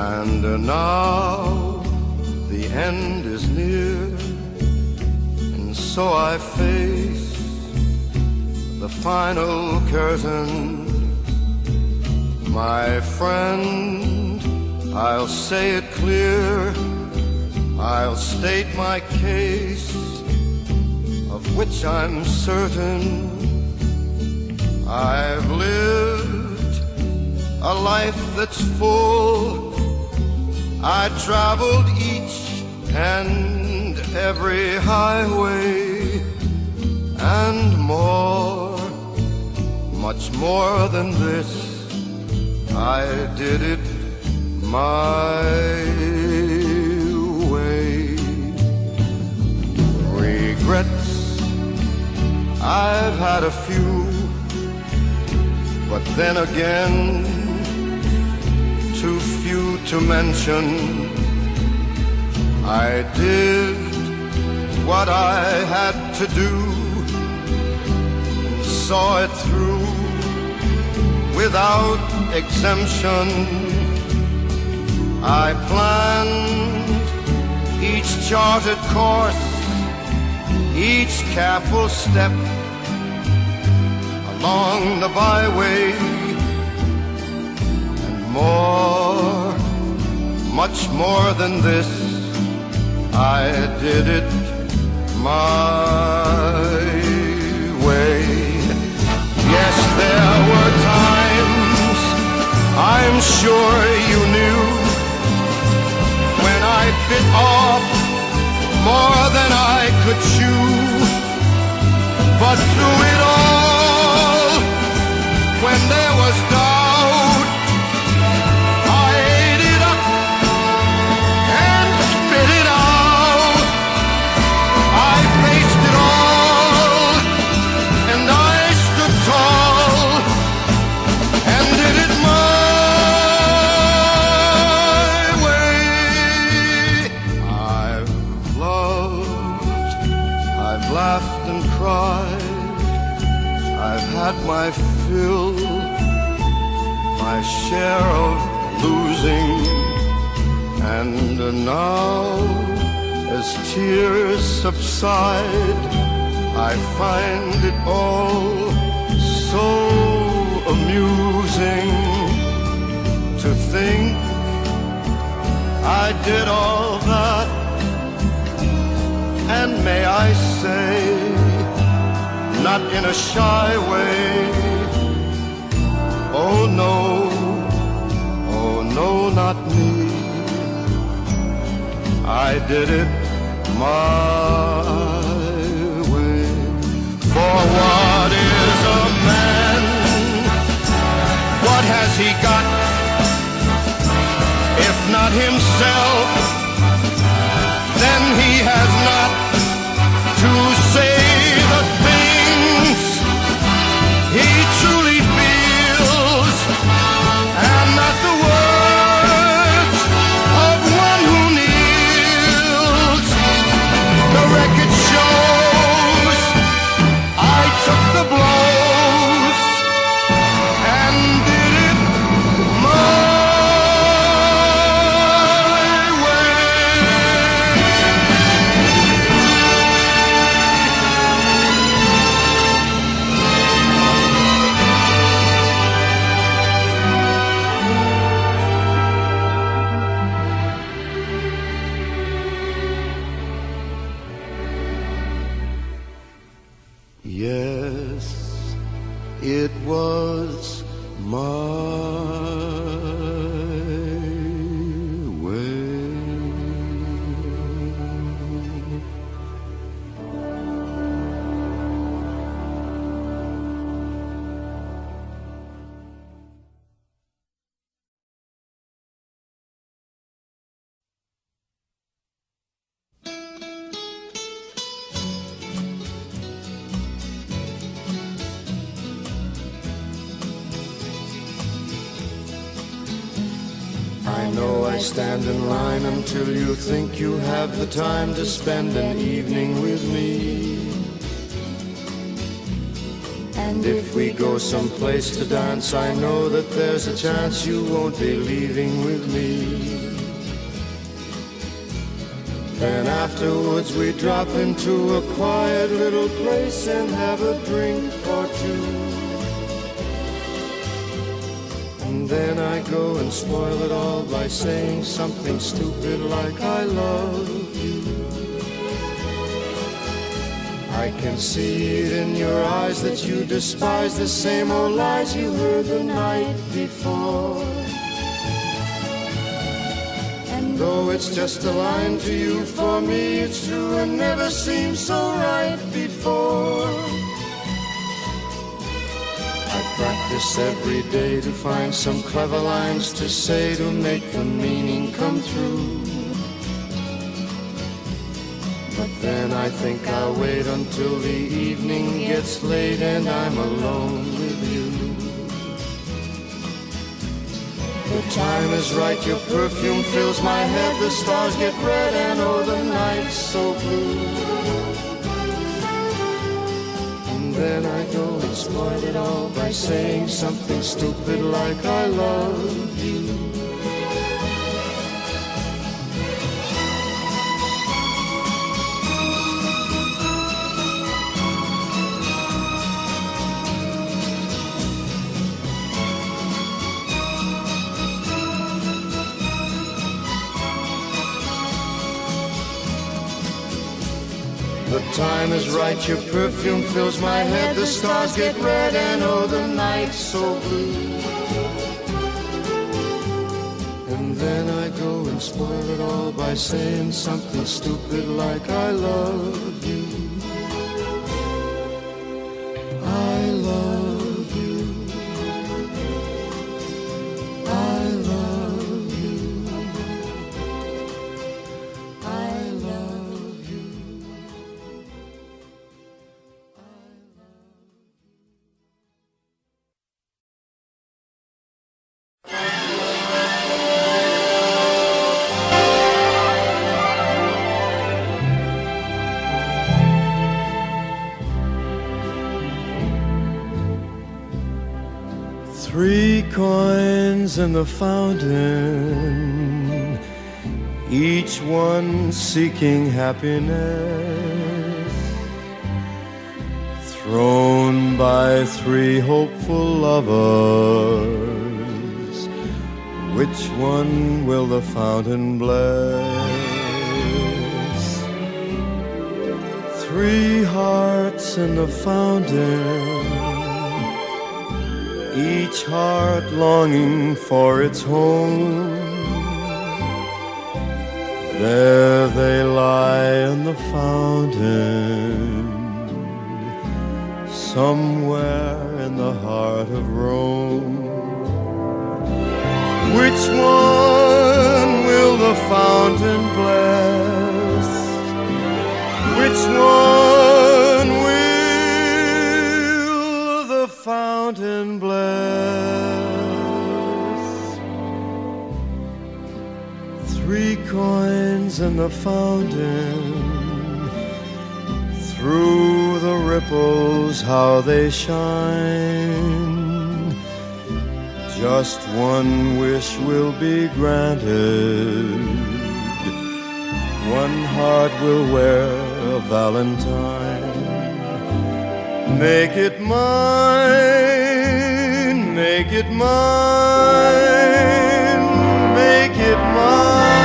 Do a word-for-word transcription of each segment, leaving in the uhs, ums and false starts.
And now the end is near, and so I face the final curtain. My friend, I'll say it clear, I'll state my case, of which I'm certain. I've lived a life that's full. I traveled each and every highway, and more, much more than this, I did it my way. Regrets, I've had a few, but then again, too few to mention. I did what I had to do, saw it through without exemption. I planned each charted course, each careful step along the byway, and more, much more than this, I did it my way. Yes, there were times, I'm sure you knew, when I bit off more than I could chew. But through it all, when there was doubt, I ate it up and spit it out. I faced it all, and I stood tall, and did it my way. I've loved, I've laughed and cried, I've had my fill, my share of losing, and now, as tears subside, I find it all so amusing to think I did all that, and may I say, not in a shy way. Oh no, oh no, not me. I did it my way. For what is a man? What has he got, if not himself? Then he has not to say the things he truly feels, and not the words of one who kneels. The record shows I took the blows and did it my yes, it was my way. I know I stand in line until you think you have the time to spend an evening with me. And if we go someplace to dance, I know that there's a chance you won't be leaving with me. Then afterwards we drop into a quiet little place and have a drink or two. And then I go and spoil it all by saying something stupid like I love you. I can see it in your eyes that you despise the same old lies you heard the night before. And though it's just a line to you, for me it's true and never seemed so right before. I practice every day to find some clever lines to say to make the meaning come through. But then I think I'll wait until the evening gets late and I'm alone with you. The time is right, your perfume fills my head, the stars get red and oh the night's so blue. And then I go and spoil it all by saying something stupid like I love you. The time is right, your perfume fills my head, the stars get red and oh the night's so blue. And then I go and spoil it all by saying something stupid like I love you. I love you. I love you. I love you. Three coins in the fountain, each one seeking happiness, thrown by three hopeful lovers. Which one will the fountain bless? Three hearts in the fountain, each heart longing for its home. There they lie in the fountain, somewhere in the heart of Rome. Which one will the fountain bless? Which one will the fountain bless? Three coins in the fountain, through the ripples how they shine. Just one wish will be granted, one heart will wear a valentine. Make it mine, make it mine, make it mine.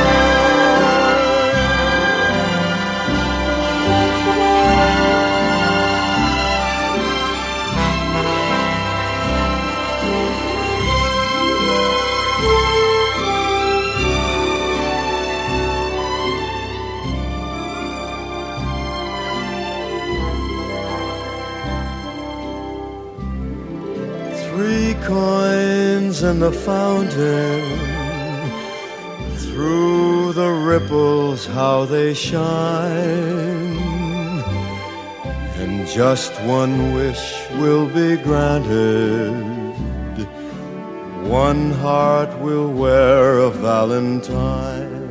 Three coins in the fountain, through the ripples how they shine. And just one wish will be granted, one heart will wear a valentine.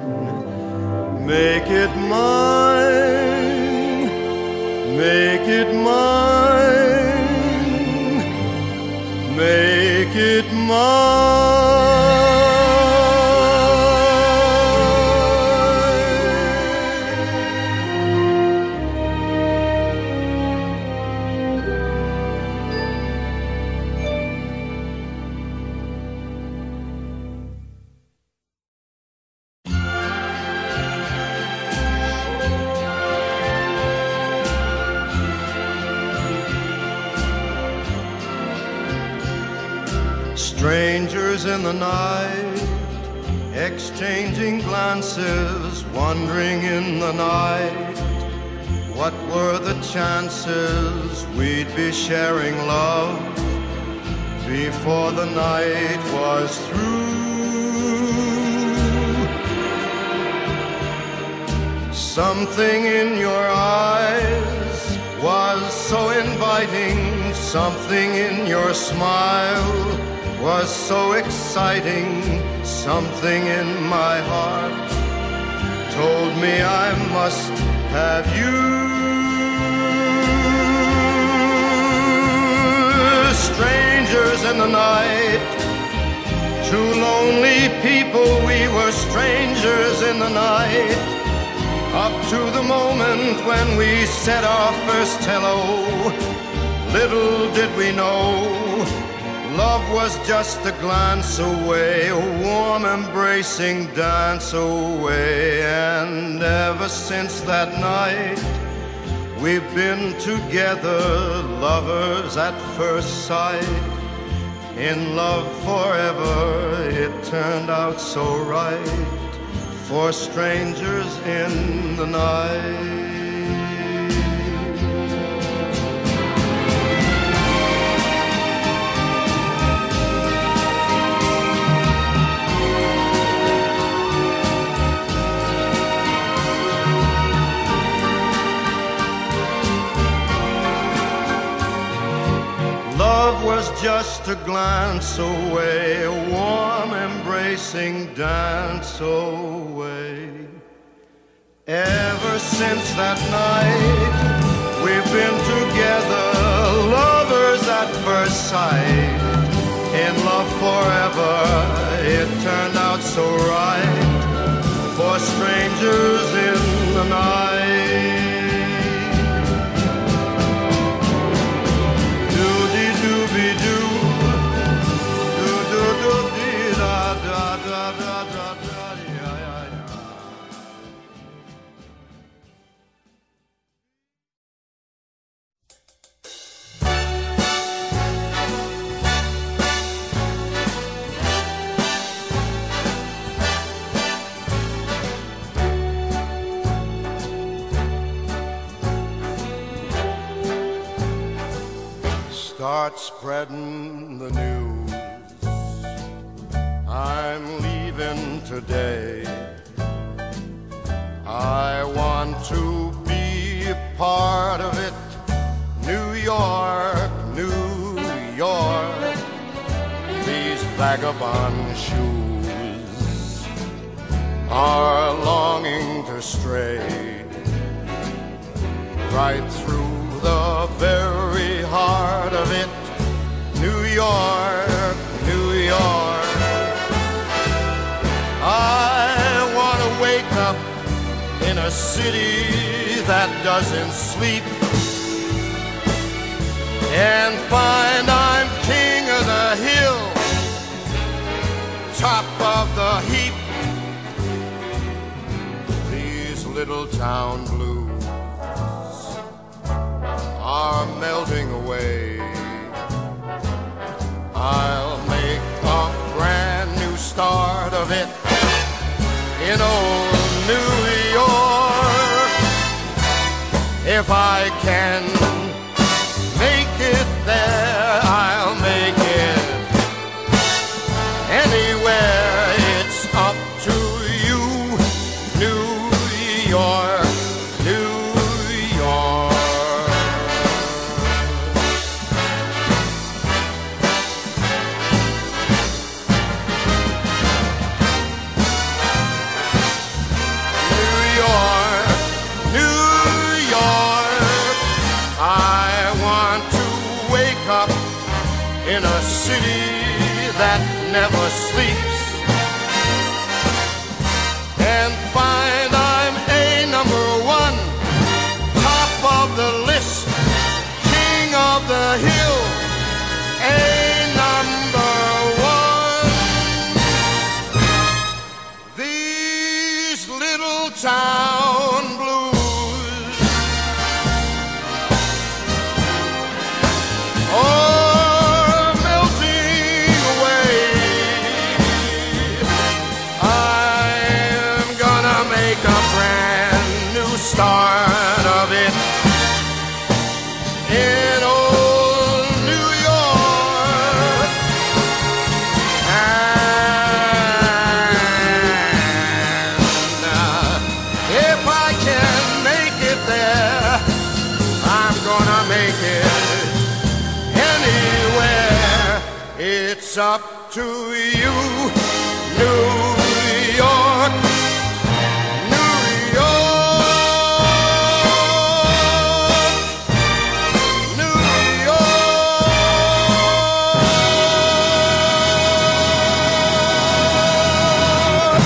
Make it mine, make it mine, make it mine. Strangers in the night, exchanging glances, wandering in the night. What were the chances we'd be sharing love before the night was through? Something in your eyes was so inviting, something in your smile was so exciting, something in my heart told me I must have you. Strangers in the night, two lonely people, we were strangers in the night, up to the moment when we said our first hello. Little did we know, love was just a glance away, a warm embracing dance away. And ever since that night, we've been together, lovers at first sight. In love forever, it turned out so right, for strangers in the night. Love was just a glance away, a warm embracing dance away. Ever since that night, we've been together, lovers at first sight. In love forever, it turned out so right, for strangers in the night. Start spreading the news, I'm leaving today. I want to be a part of it. New York, New York, these vagabond shoes are longing to stray right through the very heart of it. New York, New York, I want to wake up in a city that doesn't sleep and find I'm king of the hill, top of the heap. These little town blues are melting away. I'll make a brand new start of it in old New York. If I can make it there, I'll make it anywhere. It's up to you, New York, New York. In a city that never sleeps, and find I'm a number one, top of the list, king of the hill, a number one. These little town blues, are melting away. I'm gonna make a brand new start of it in old New York. And uh, if I can make it there, I'm gonna make it anywhere. It's up to you, New York, New York, New York.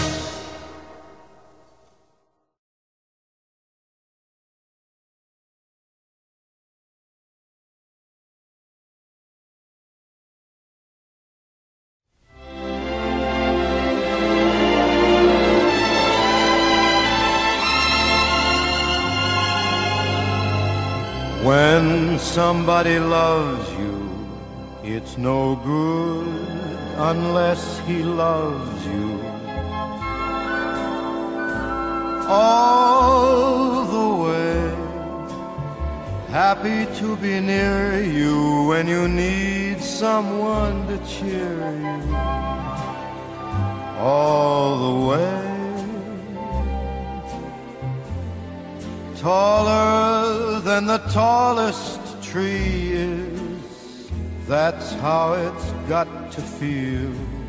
When somebody loves you, it's no good unless he loves you all the way. Happy to be near you when you need someone to cheer you all the way. Taller than the tallest tree is, that's how it's got to feel.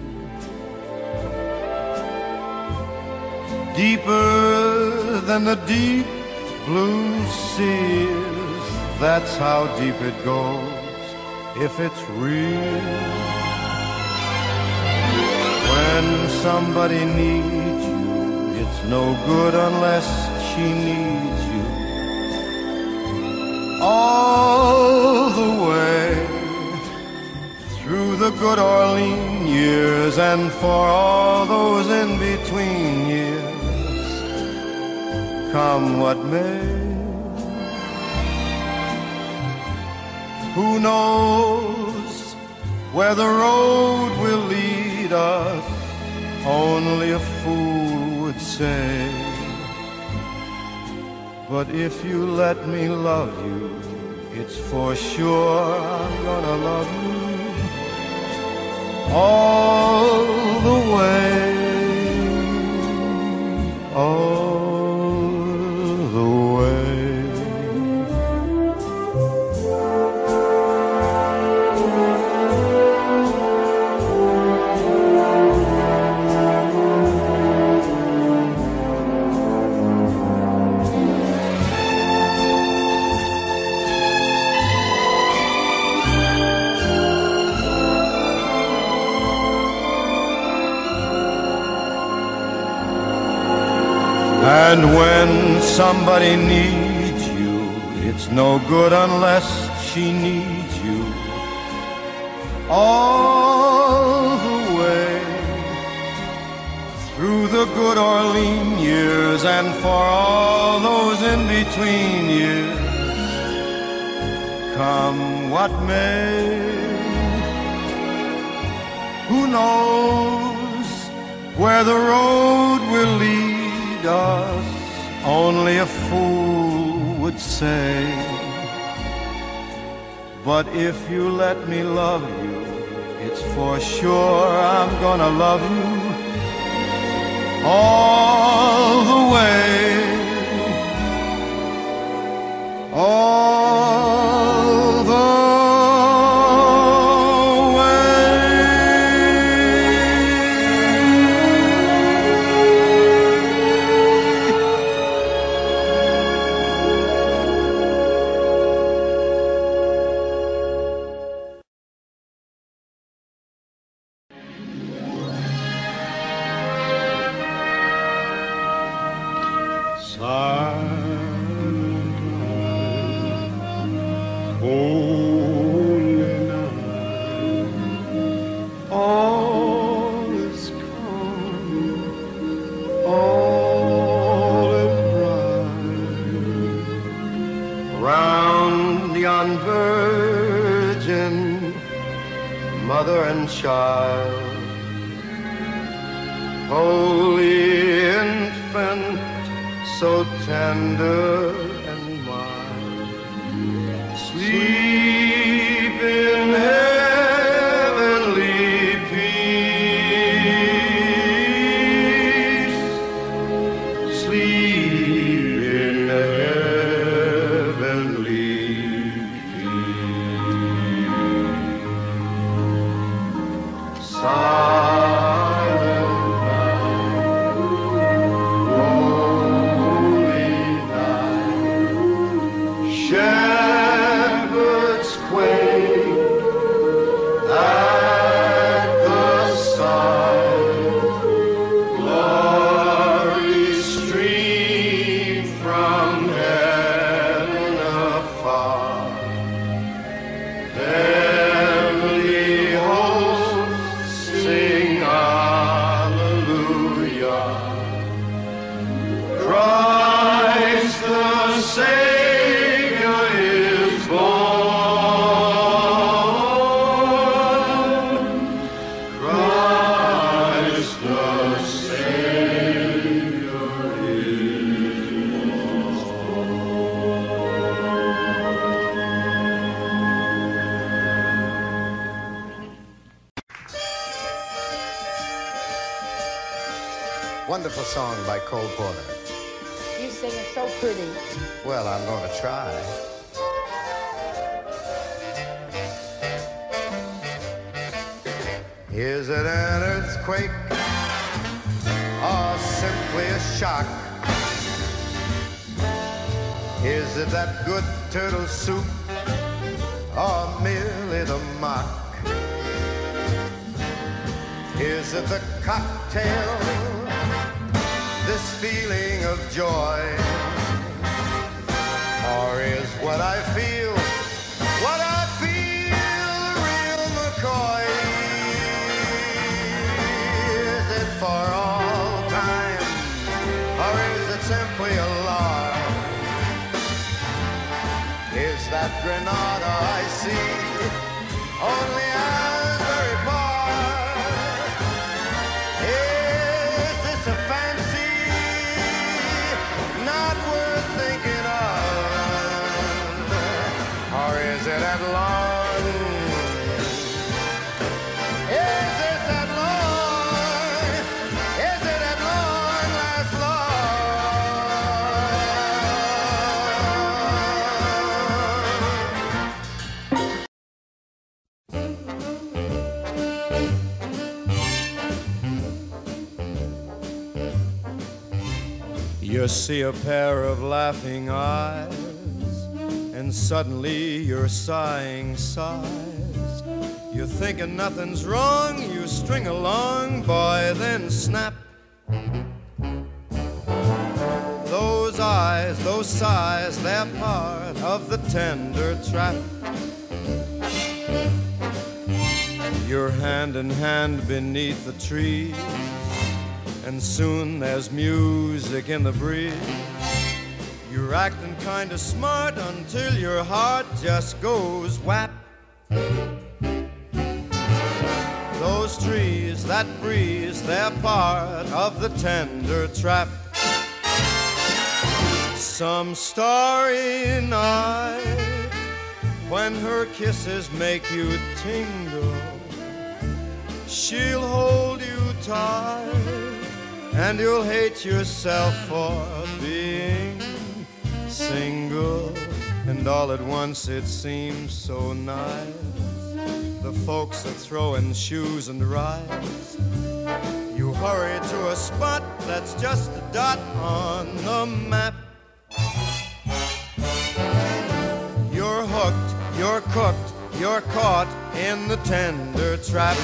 Deeper than the deep blue sea is, that's how deep it goes if it's real. When somebody needs you, it's no good unless she needs you all the way through the good or lean years, and for all those in between years, come what may. Who knows where the road will lead us? Only a fool would say. But if you let me love you, it's for sure I'm gonna love you all the way, all the way. And when somebody needs you, it's no good unless she needs you all the way through the good or lean years, and for all those in between years, come what may. Who knows where the road will lead us? Only a fool would say. But if you let me love you, it's for sure I'm gonna love you all the way, all the mother and child. Holy infant, so tender and mild, sleep in heavenly peace, sleep in heavenly peace. Silent night, holy night, shepherds quake at the sight, glory stream from heaven afar, heavenly hosts sing hallelujah, Christ the Savior is born, Christ the Savior is Wonderful song by Cole Porter. You sing it so pretty. Well, I'm going to try. Is it an earthquake or simply a shock? Is it that good turtle soup or merely the mock? Is it the cocktail, this feeling of joy? Or is what I feel, what I feel, real McCoy? Is it for all time, or is it simply a lark? Is that Granada I see only Asbury Park? Is this a fancy not worth thinking of? Or is it at long? Is this at long? Is it at long last You see a pair of laughing eyes, and suddenly you're sighing sighs. You're thinking nothing's wrong, you string along, boy, then snap. Those eyes, those sighs, they're part of the tender trap. You're hand in hand beneath the trees, and soon there's music in the breeze. You're acting kinda smart until your heart just goes whap. Those trees, that breeze, they're part of the tender trap. Some starry night, when her kisses make you tingle, she'll hold you tight, and you'll hate yourself for being single. And all at once it seems so nice, the folks are throwing shoes and rides. You hurry to a spot that's just a dot on the map. You're hooked, you're cooked, you're caught in the tender trap.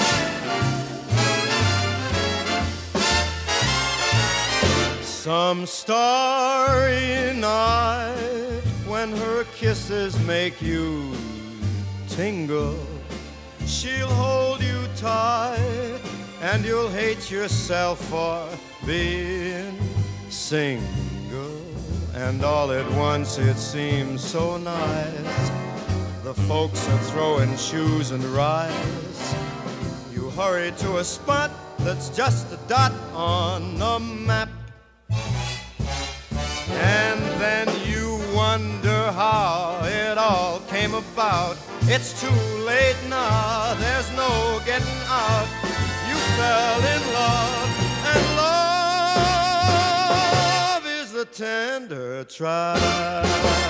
Some starry night when her kisses make you tingle. She'll hold you tight and you'll hate yourself for being single. And all at once it seems so nice. The folks are throwing shoes and rice. You hurry to a spot that's just a dot on the map. And then you wonder how it all came about. It's too late now, there's no getting out. You fell in love, and love is the tender track.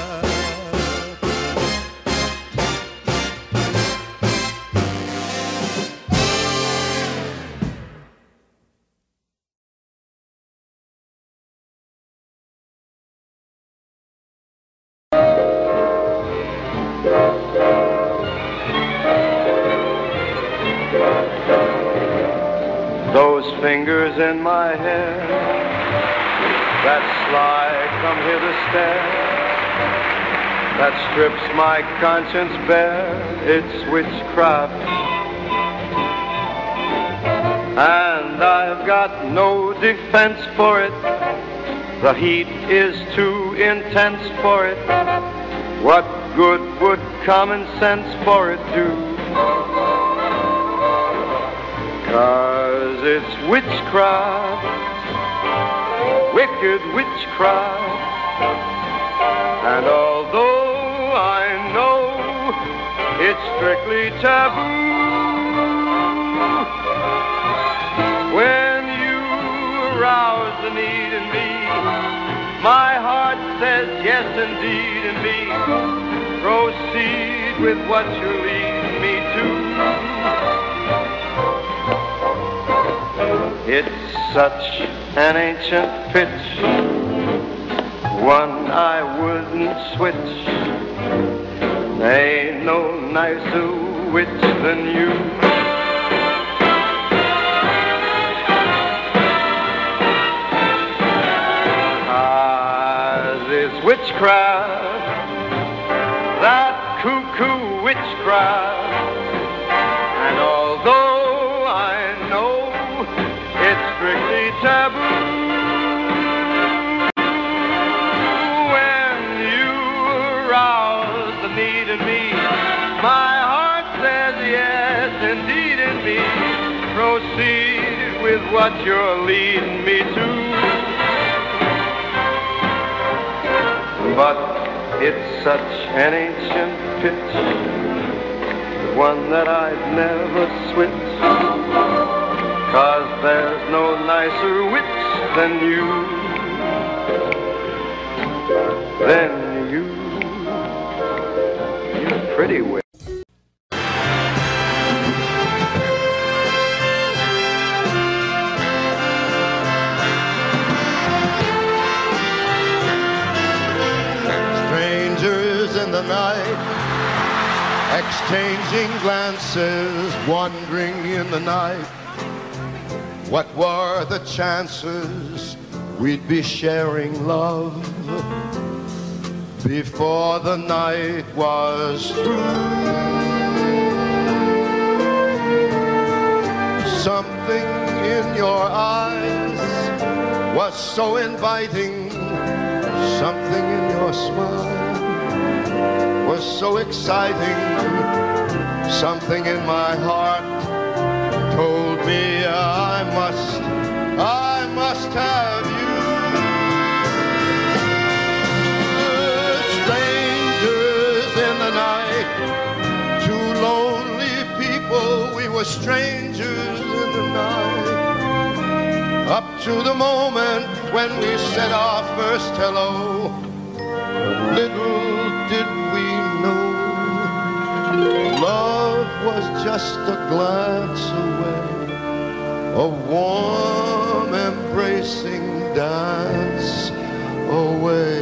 Those fingers in my hair, that sly come here to stare, that strips my conscience bare, it's witchcraft. And I've got no defense for it, the heat is too intense for it. What good would common sense for it do? 'Cause it's witchcraft, wicked witchcraft. And although I know it's strictly taboo, when you arouse the need in me, my heart says yes indeed in me. Proceed with what you lead me to. It's such an ancient pitch, one I wouldn't switch. Ain't no nicer witch than you. 'Cause it's witchcraft, that cuckoo witchcraft. And although I know it's strictly taboo, when you arouse the need in me, my heart says yes indeed in me. Proceed with what you're leading me to. But it's such an ancient pitch, one that I'd never switch. 'Cause there's no nicer witch than you, than you, you pretty witch. Strangers in the night, exchanging glances, wandering in the night. What were the chances we'd be sharing love before the night was through? Something in your eyes was so inviting, something in your smile was so exciting, something in my heart told me I must, I must have you. Strangers in the night, two lonely people, we were strangers in the night. Up to the moment when we said our first hello, little did we know love was just a glance away, a warm embracing dance away.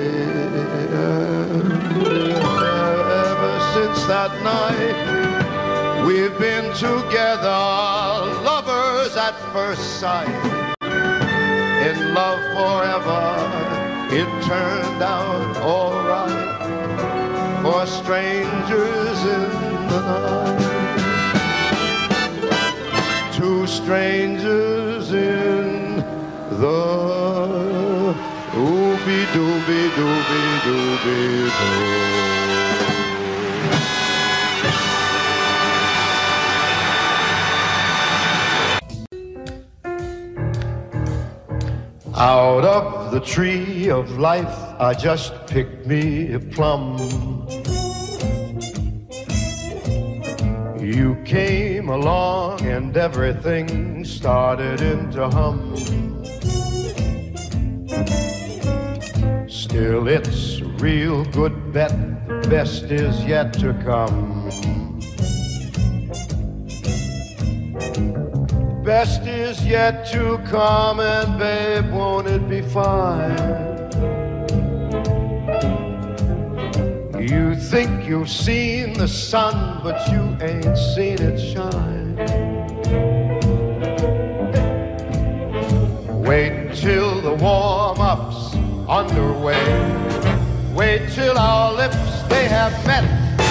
Ever since that night, we've been together, lovers at first sight, in love forever. it turned out all right for strangers in the night. Two strangers in the ooby dooby dooby dooby doo. Out of the tree of life, I just picked me a plum. You came along and everything started into hum. Still, it's a real good bet, the best is yet to come. Best is yet to come, and babe, won't it be fine? You think you've seen the sun, but you ain't seen it shine. Wait till the warm-up's underway. Wait till our lips, they have met.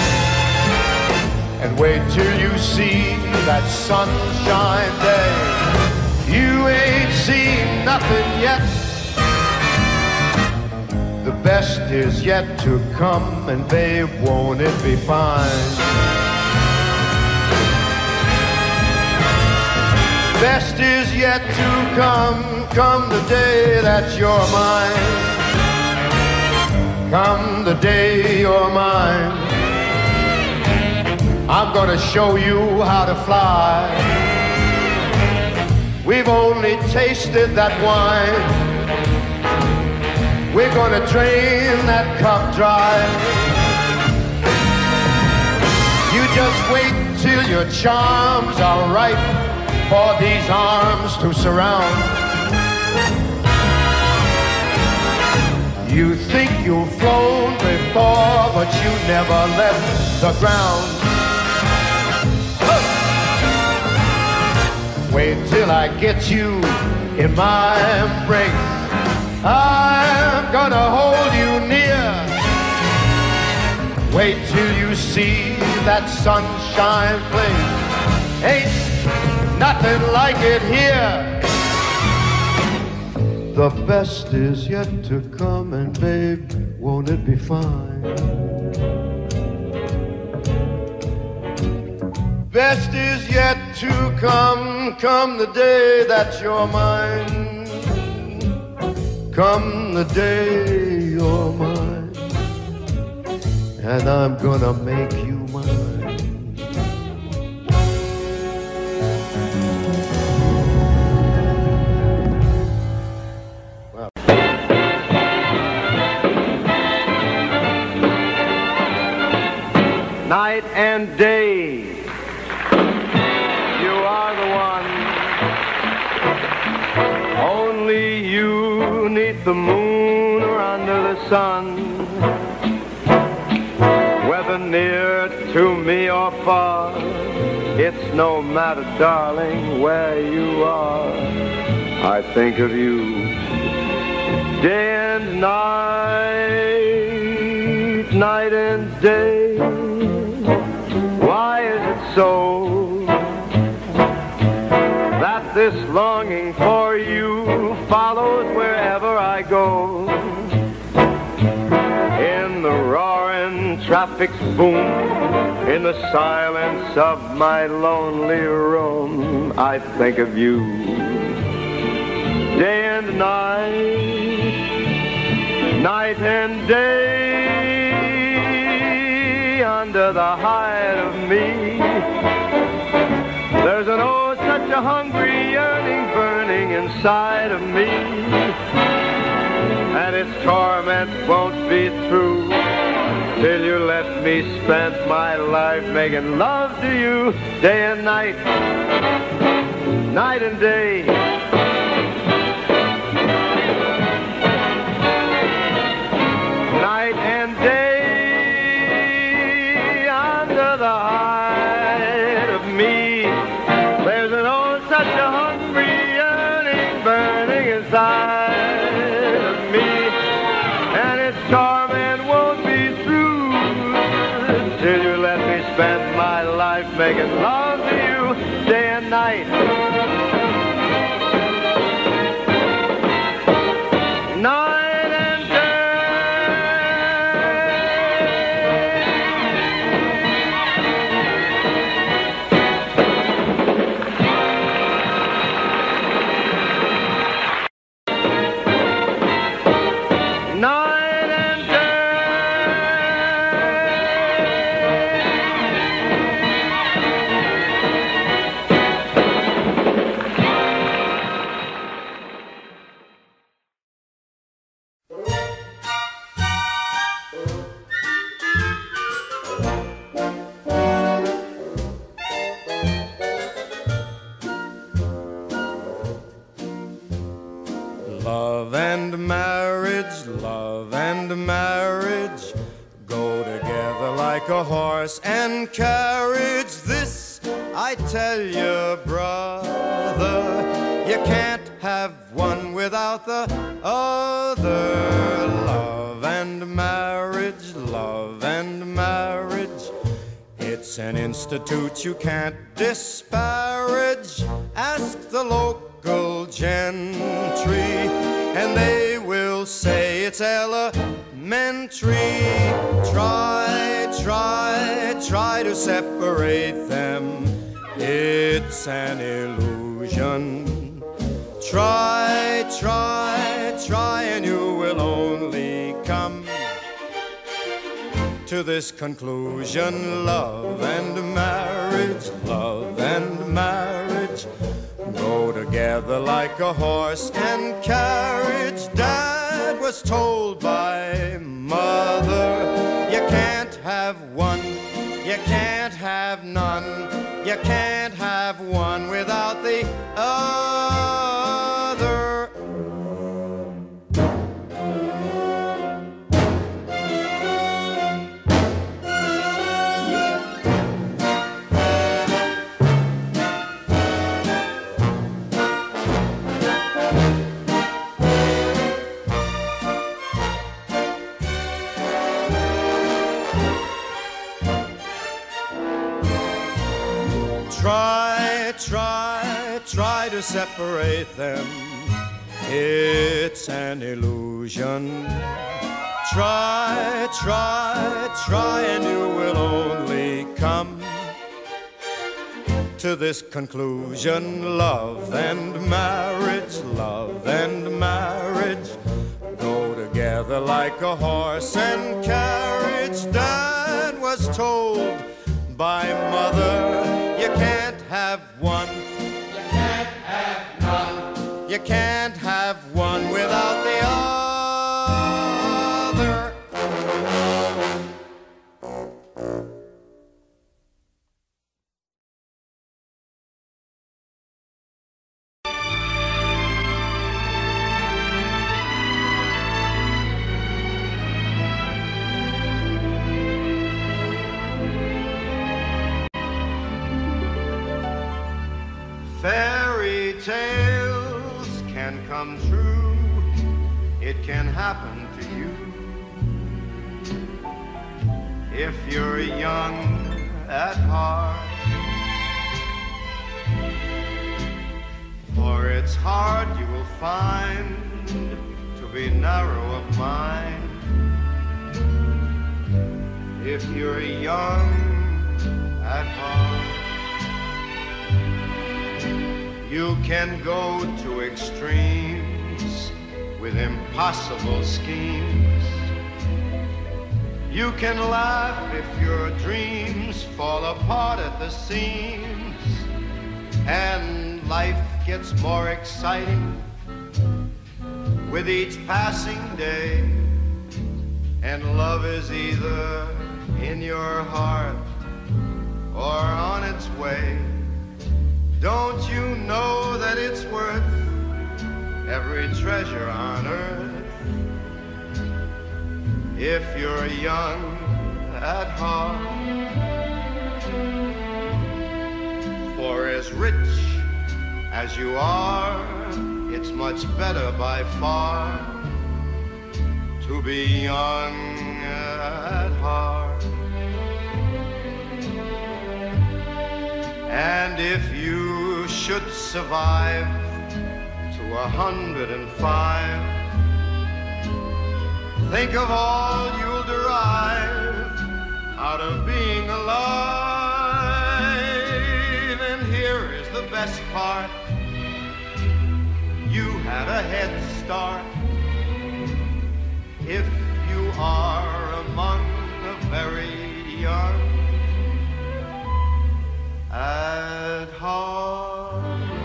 And wait till you see that sunshine day. You ain't seen nothing yet. The best is yet to come, and babe, won't it be fine? Best is yet to come, come the day that you're mine. Come the day you're mine. I'm gonna show you how to fly. We've only tasted that wine. We're gonna drain that cup dry. You just wait till your charms are ripe for these arms to surround. You think you've flown before, but you never left the ground. Wait till I get you in my embrace. I'm gonna hold you near. Wait till you see that sunshine place. Ain't nothing like it here. The best is yet to come, and babe, won't it be fine? Best is yet to come, come the day that you're mine. Come the day you're mine, and I'm gonna make you mine. Well. Night and day, you are the one. Only you neath the moon or under the sun. Whether near to me or far, it's no matter, darling, where you are. I think of you day and night, night and day. Why is it so that this longing for you follows wherever I go? In the roaring traffic's boom, in the silence of my lonely room, I think of you day and night, night and day. Under the hide of me, there's an oh such a hungry yearning burning inside of me, and its torment won't be through till you let me spend my life making love to you day and night, night and day. Night and day, under the hide of me, there's an oh such a hungry yearning burning inside of me, making love to you day and night. Night and night and day. Love and marriage, love and marriage go together like a horse and carriage. This I tell you, brother, you can't have one without the other. Love and marriage, love and marriage, it's an institute you can't disparage. Ask the local gentry, and they will say it's elementary. Try, try, try to separate them. It's an illusion. Try, try, try, and you will only come to this conclusion. Love and marriage, love and marriage go together like a horse and carriage. Dad was told by mother, you can't have one, you can't have none, you can't have one without the other. Try, try, try to separate them. It's an illusion. Try, try, try, and you will only come to this conclusion. Love and marriage, love and marriage go together like a horse and carriage. Dad was told by mother, you can't have one, you can't have none, you can't have one without the other. Fairy tales can come true, it can happen to you if you're young at heart. For it's hard, you will find, to be narrow of mind if you're young at heart. You can go to extremes with impossible schemes. You can laugh if your dreams fall apart at the seams. And life gets more exciting with each passing day. And love is either in your heart or on its way. Don't you know that it's worth every treasure on earth if you're young at heart? For as rich as you are, it's much better by far to be young at heart. And if you should survive to a hundred and five, think of all you'll derive out of being alive. And here is the best part, you had a head start. If you are among the very young at heart.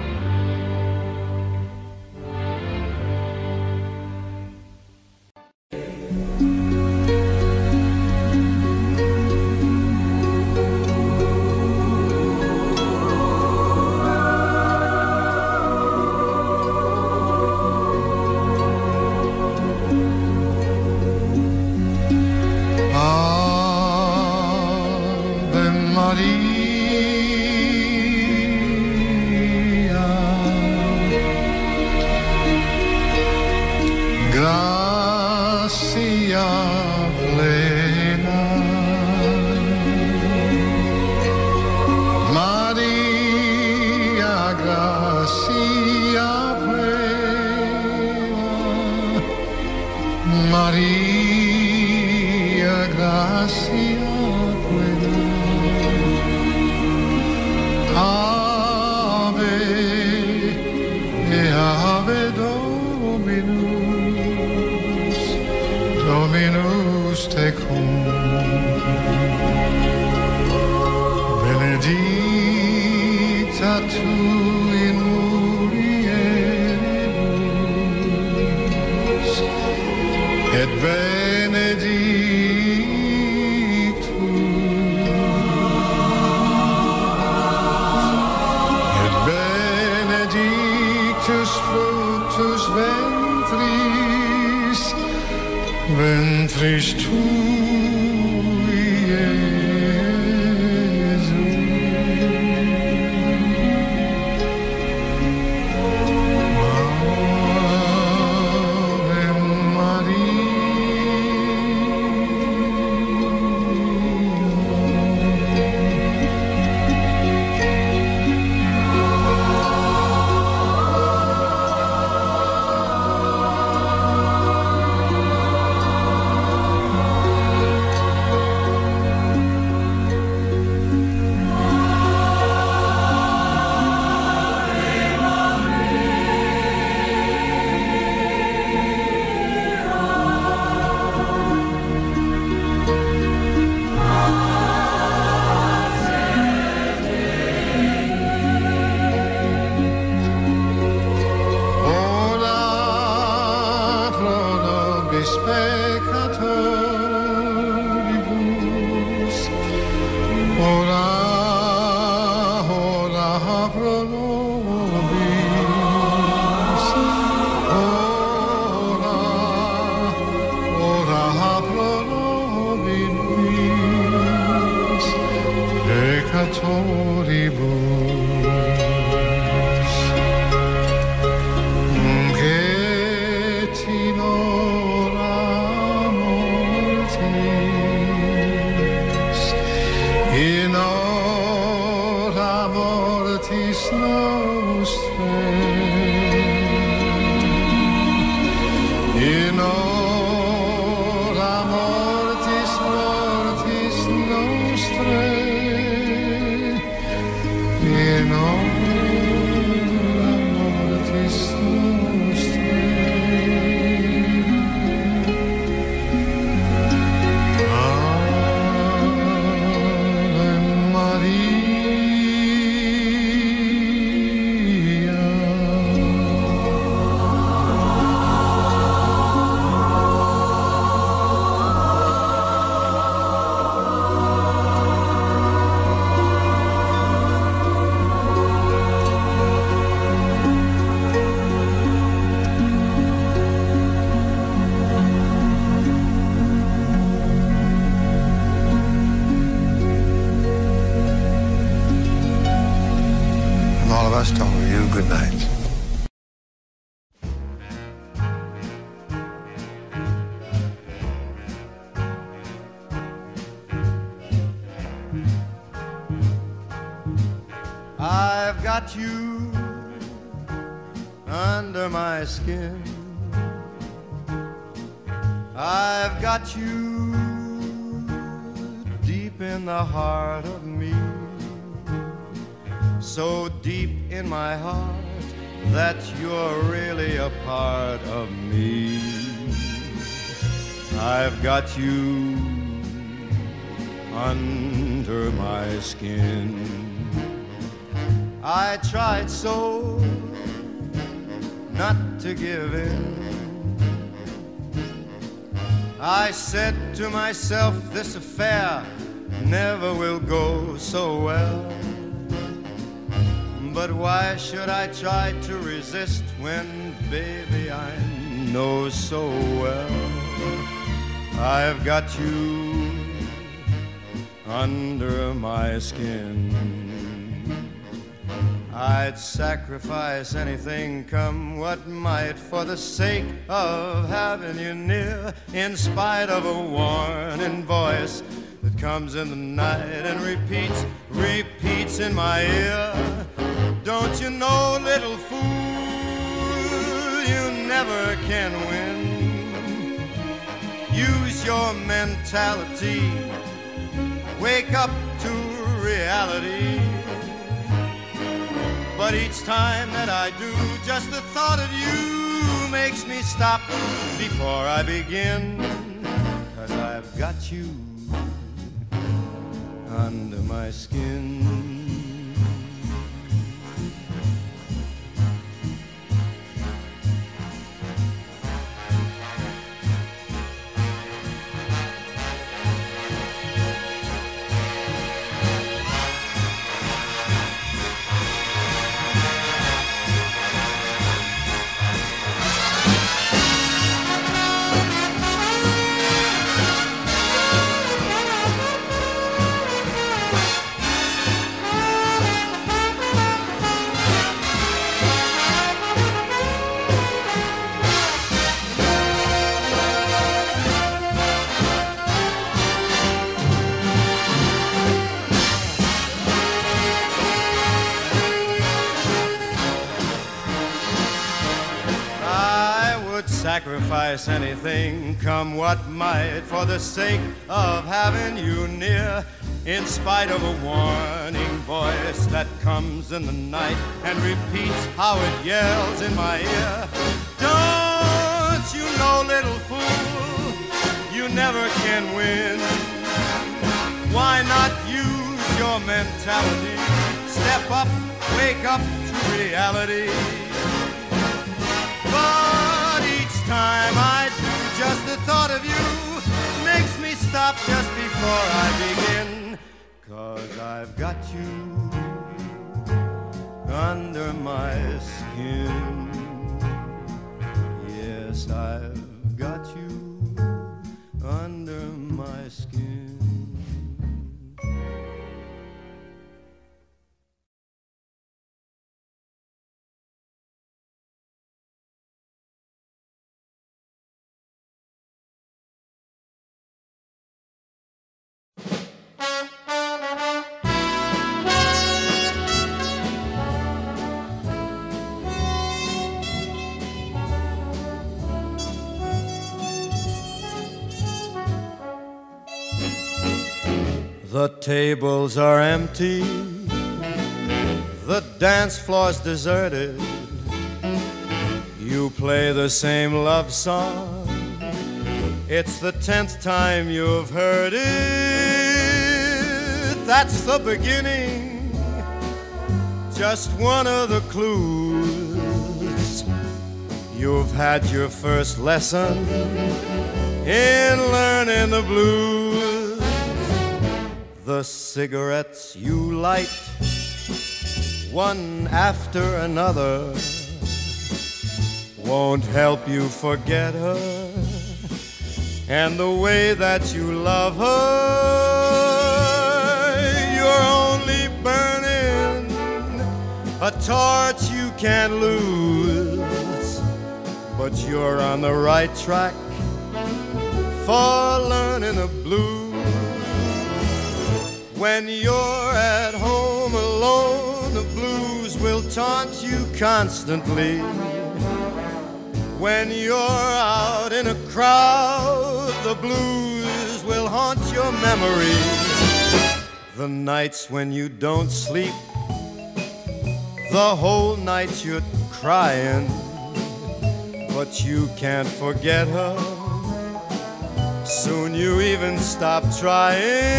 Maria Gracia plena, Ave e Ave Dominus, Dominus tecum, benedicta tu in mulieribus, et benedictus, et benedictus fructus ventris, ventris tui, Iesus. I've got you under my skin. I've got you deep in the heart of me, so deep in my heart that you're really a part of me. I've got you under my skin. I tried so not to give in. I said to myself, this affair never will go so well. But why should I try to resist when, baby, I know so well I've got you under my skin. I'd sacrifice anything, come what might, for the sake of having you near, in spite of a warning voice that comes in the night and repeats, repeats in my ear. Don't you know, little fool, you never can win. Use your mentality, wake up to reality. But each time that I do, just the thought of you makes me stop before I begin. 'Cause I've got you under my skin. Sacrifice anything, come what might, for the sake of having you near, in spite of a warning voice that comes in the night and repeats how it yells in my ear. Don't you know, little fool, you never can win. Why not use your mentality? Step up, wake up to reality. But each time I do, just the thought of you makes me stop just before I begin. 'Cause I've got you under my skin. Yes, I've got you under my skin. The tables are empty, the dance floor's deserted. You play the same love song, it's the tenth time you've heard it. That's the beginning, just one of the clues. You've had your first lesson in learning the blues. The cigarettes you light, one after another, won't help you forget her, and the way that you love her. You're only burning a torch you can't lose, but you're on the right track for learning the blues. When you're at home alone, the blues will taunt you constantly. When you're out in a crowd, the blues will haunt your memory. The nights when you don't sleep, the whole night you're crying, but you can't forget her. Soon you even stop trying.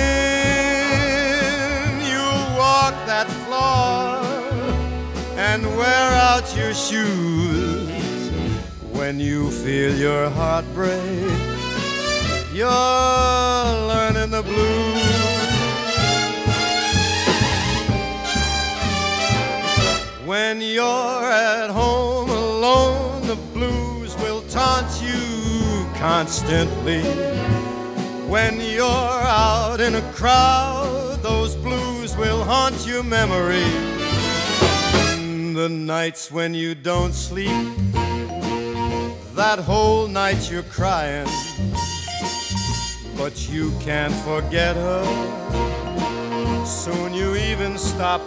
You'll walk that floor and wear out your shoes. When you feel your heart break, you're learning the blues. When you're at home alone, the blues will taunt you constantly. When you're out in a crowd, those blues will haunt your memory. The nights when you don't sleep, that whole night you're crying, but you can't forget her. Soon you even stop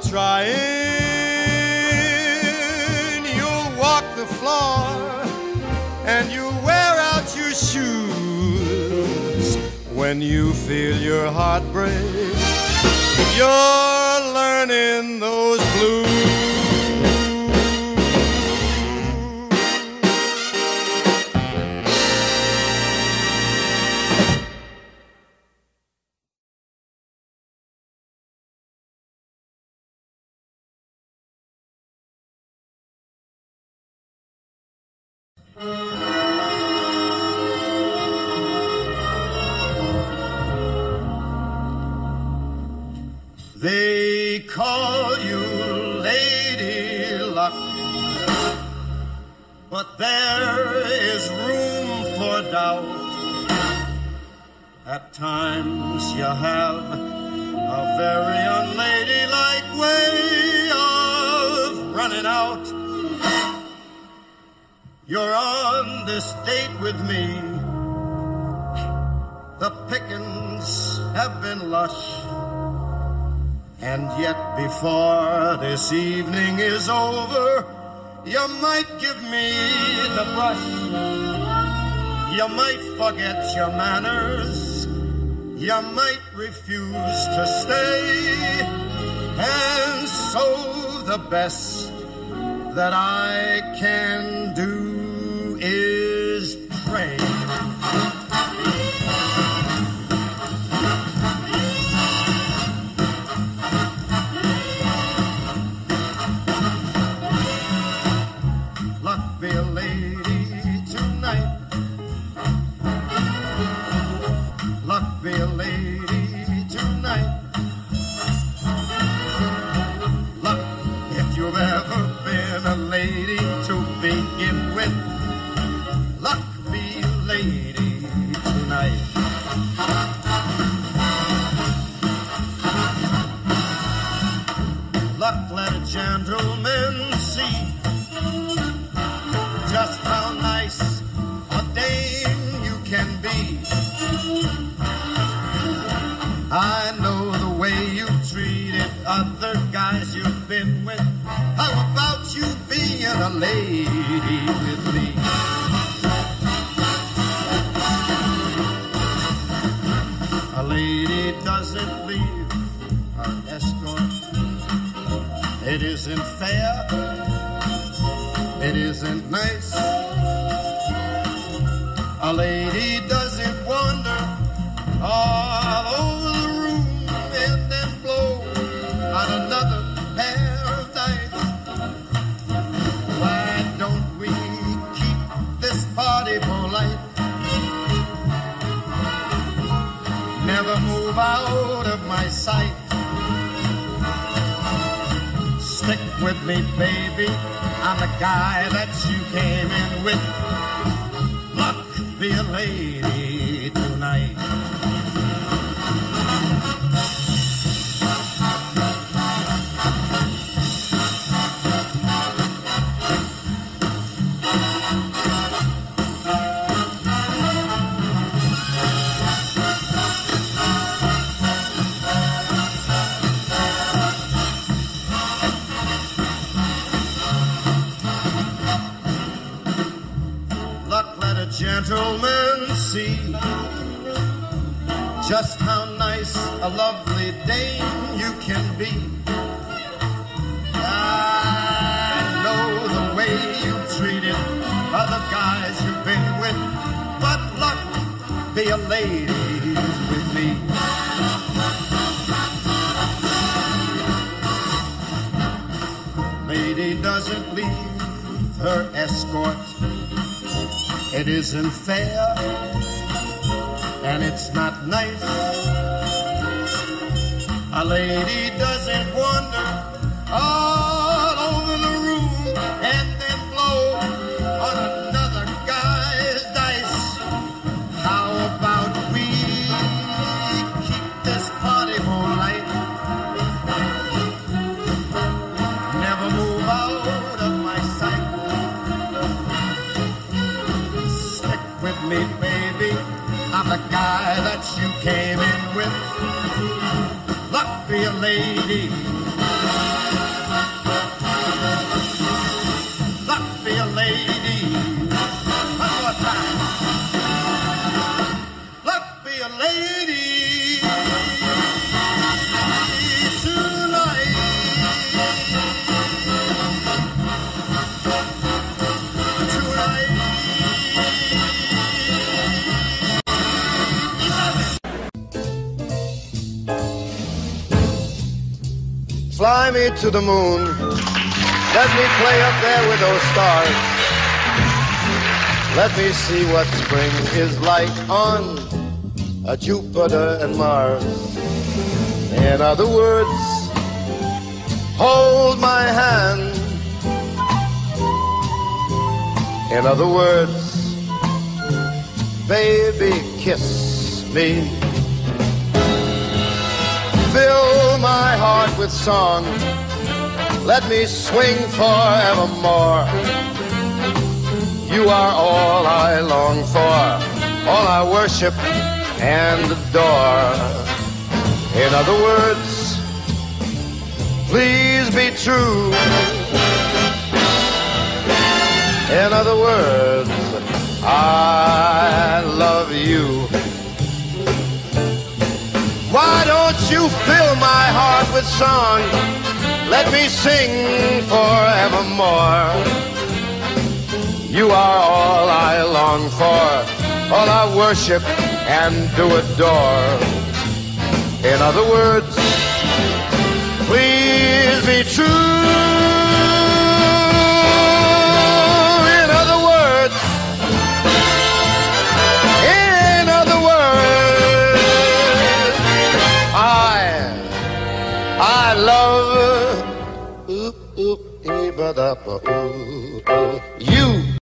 trying. You'll walk the floor and you wear out your shoes. When you feel your heart break, you're learning those blues. They call you Lady Luck, but there is room for doubt. At times you have a very unladylike way of running out. You're on this date with me. The pickings have been lush, and yet before this evening is over, you might give me the brush. You might forget your manners. You might refuse to stay. And so the best that I can do is pray. Luck be a lady tonight. Luck be a lady tonight. Luck, if you've ever been a lady to begin with, luck be a lady tonight. Luck, let a gentleman see just how nice a dame you can be. I know the way you treated other guys you've been with. How about you being a lady with me? A lady doesn't leave her escort. It isn't fair. It isn't nice. A lady doesn't wander all over the room and then blow on another pair of dice. Why don't we keep this party polite? Never move out of my sight. Stick with me, baby. I'm the guy that you came in with. Luck be a lady tonight. just how nice a lovely dame you can be. I know the way you treated other guys you've been with, but luck be a lady with me. Lady doesn't leave her escort. It isn't fair, and it's not nice. A lady doesn't wander all over the room and then blow on another guy's dice. How about we keep this party moonlight? Never move out of my sight. Stick with me, baby. I'm the guy that you came in with. Luck be a lady. Luck be a lady. One more time. Luck be a lady tonight. Tonight. Fly me to the moon. Let me play up there with those stars. Let me see what spring is like on a Jupiter and Mars. In other words, hold my hand. In other words, baby, kiss me. Fill my heart with song. Let me swing forevermore. You are all I long for, all I worship and adore. In other words, please be true. In other words, I love you. Why don't you fill my heart with song? Let me sing forevermore. You are all I long for, all I worship and do adore. In other words, please be true. In other words, in other words, I, I love you.